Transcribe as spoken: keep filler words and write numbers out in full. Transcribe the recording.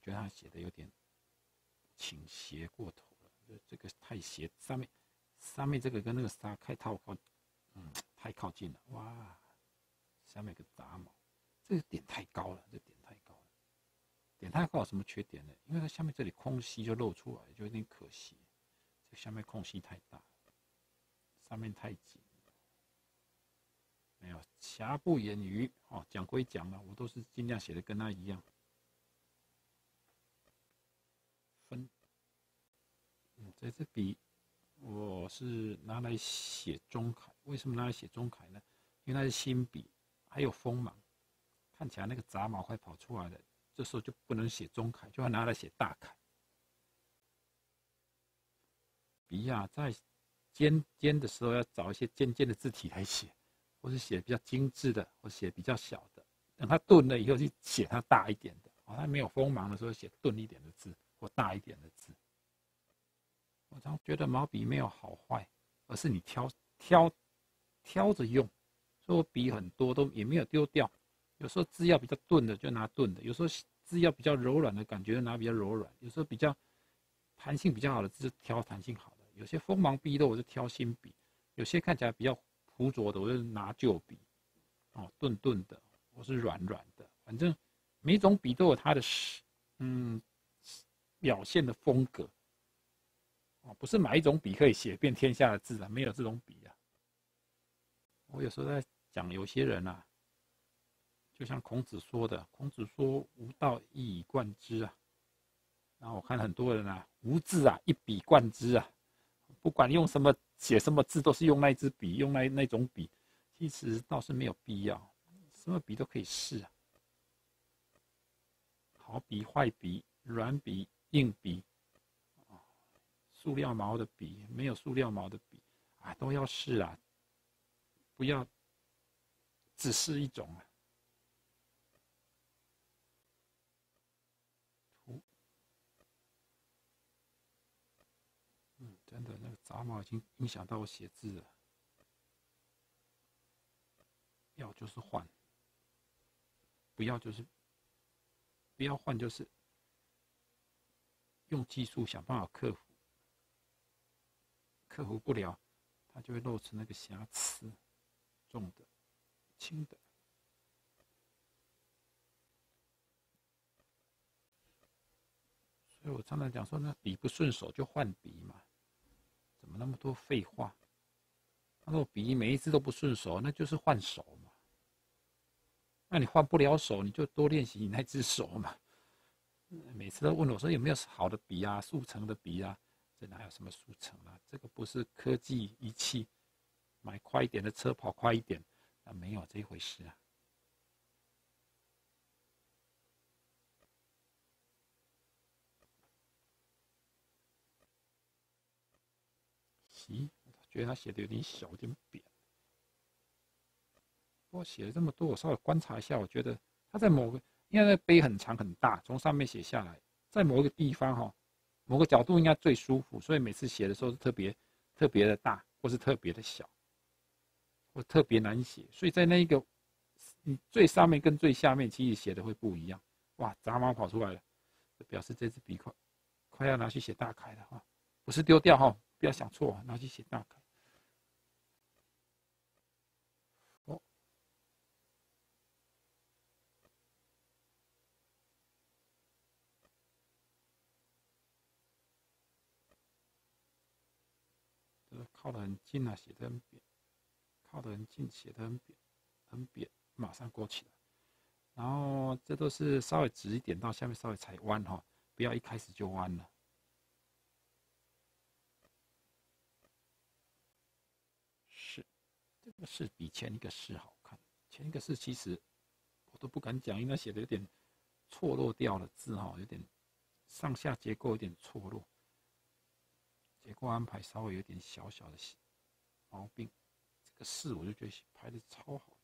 觉得他写的有点倾斜过头了，这个太斜，上面上面这个跟那个沙太靠靠，嗯，太靠近了，哇，下面有个杂毛，这个点太高了，这点太高了，点太高有什么缺点呢？因为它下面这里空隙就露出来，就有点可惜，这下面空隙太大，上面太紧。没有，瑕不掩瑜哦。讲归讲了，我都是尽量写的跟他一样。分，嗯，这支笔我是拿来写中楷。为什么拿来写中楷呢？因为它是新笔，还有锋芒，看起来那个杂毛快跑出来了。这时候就不能写中楷，就要拿来写大楷。笔啊，在尖尖的时候要找一些尖尖的字体来写。或是写比较精致的，或写比较小的，等它钝了以后去写它大一点的。哦，它没有锋芒的时候写钝一点的字或大一点的字。我常觉得毛笔没有好坏，而是你挑挑挑着用。所以我笔很多都也没有丢掉。有时候字要比较钝的就拿钝的，有时候字要比较柔软的感觉就拿比较柔软，有时候比较弹性比较好的字就挑弹性好的。有些锋芒笔的我就挑新笔，有些看起来比较糊浊的，我就拿旧笔，哦，钝钝的，或是软软的，反正每种笔都有它的嗯表现的风格，哦，不是买一种笔可以写遍天下的字啊，没有这种笔啊。我有时候在讲有些人啊，就像孔子说的，孔子说无道一以贯之啊，然后我看很多人啊，无字啊一笔贯之啊，不管用什么。写什么字都是用那支笔，用那那种笔，其实倒是没有必要，什么笔都可以试啊。好笔、坏笔、软笔、硬笔，塑料毛的笔，没有塑料毛的笔，啊，都要试啊，不要只试一种啊。嗯，真的，那个杂毛已经影响到我写字了。要就是换，不要就是不要换，就是用技术想办法克服。克服不了，它就会露出那个瑕疵，重的、轻的。所以我常常讲说，那笔不顺手就换笔嘛，怎么那么多废话？那我笔每一支都不顺手，那就是换手嘛。那你换不了手，你就多练习你那只手嘛。每次都问我说有没有好的笔啊，速成的笔啊？这哪有什么速成啊？这个不是科技仪器，买快一点的车跑快一点，那没有这一回事啊。咦，觉得他写的有点小，有点扁。不过写了这么多，我稍微观察一下，我觉得他在某个，因为那碑很长很大，从上面写下来，在某一个地方哈，某个角度应该最舒服，所以每次写的时候是特别特别的大，或是特别的小，或特别难写，所以在那一个你最上面跟最下面其实写的会不一样。哇，杂毛跑出来了，这表示这支笔快快要拿去写大楷了哈，不是丢掉哈，不要想错，拿去写大楷。哦，这个靠得很近啊，写得很扁，靠得很近，写得很扁，很扁，马上勾起来。然后这都是稍微直一点，到下面稍微才弯哈，不要一开始就弯了。是，这个是比前一个是好看，前一个是其实我都不敢讲，因为写的有点错落掉了字哈，有点上下结构有点错落，结构安排稍微有点小小的毛病。这个是我就觉得拍的超好。